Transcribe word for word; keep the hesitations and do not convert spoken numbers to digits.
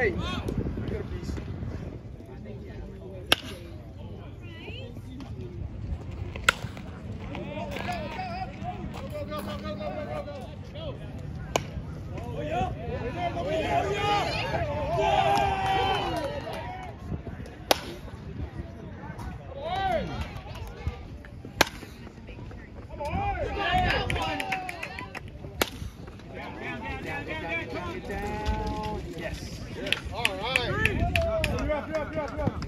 Hey, you got a piece. Yes. All right. You're up, you're up, you're up, you're up.